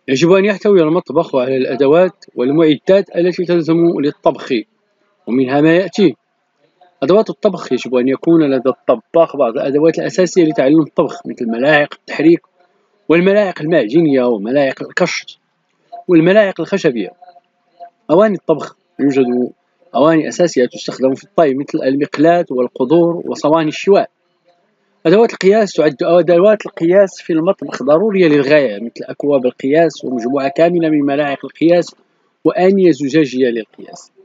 يجب أن يحتوي المطبخ على الأدوات والمعدات التي تلزم للطبخ، ومنها ما يأتي: أدوات الطبخ: يجب أن يكون لدى الطباخ بعض الأدوات الأساسية لتعلم الطبخ، مثل ملاعق التحريك والملاعق المعجنية وملاعق الكشط والملاعق الخشبية. أواني الطبخ: يوجد أواني أساسية تستخدم في الطهي مثل المقلاة والقدور وصواني الشواء. أدوات القياس: تعد أدوات القياس في المطبخ ضرورية للغاية، مثل أكواب القياس ومجموعة كاملة من ملاعق القياس وآنية زجاجية للقياس.